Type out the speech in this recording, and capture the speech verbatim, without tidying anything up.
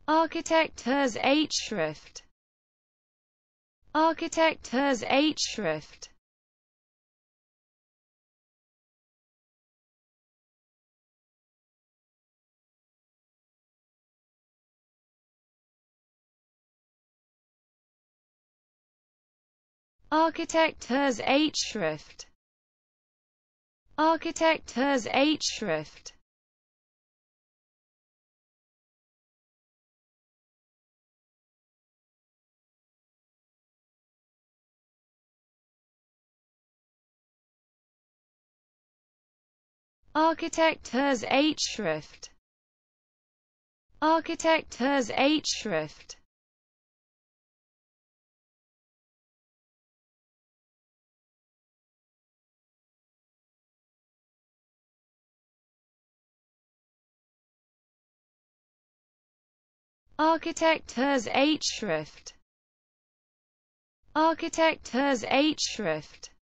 Architectures H-Schrift. Architectures H-Schrift. Architectures H-Schrift. Architectures H-Schrift. Architectures H-Schrift. Architectures H-Schrift. Architectures H-Schrift. Architectures H-Schrift.